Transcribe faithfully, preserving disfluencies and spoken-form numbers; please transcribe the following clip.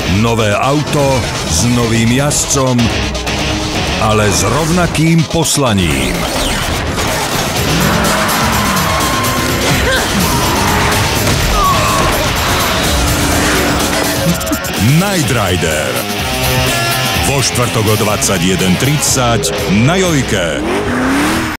Nové auto s novým jazdcom, ale s rovnakým poslaním. Knight Rider. Vo štvrtok o dvadsaťjeden tridsať na Jojke.